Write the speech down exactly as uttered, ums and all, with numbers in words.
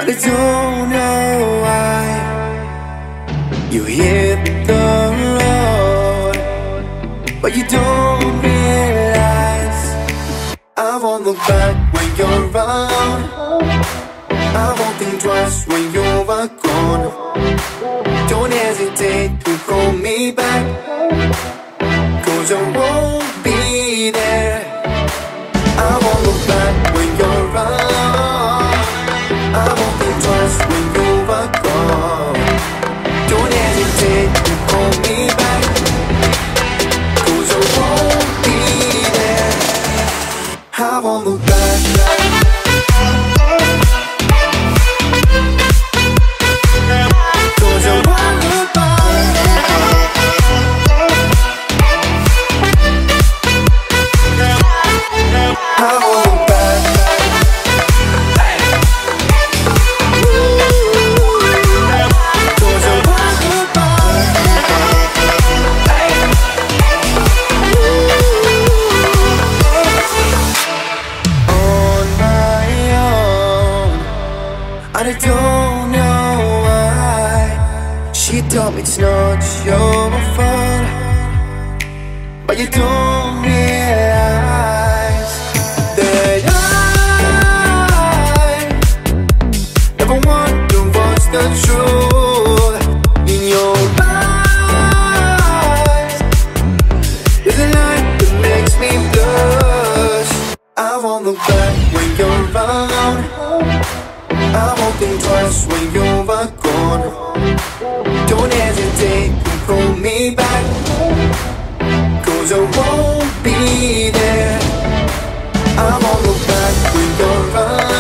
I don't know why you hit the road, but you don't realize I won't look back when you're around. I won't think twice when you're gone. Don't hesitate to call me back, 'cause I won't be there. I won't look back when you're around. I won't think twice when you're gone. Don't hesitate to call me back, 'cause I won't be there. I won't look back. I don't know why she told me it's not your fault, but you don't realize that I never wonder what's the truth in your eyes. There's a light that makes me blush. I won't look back when you're around. I won't think twice when you're gone. Don't hesitate to call me back, 'cause I won't be there. I won't look back when you're around.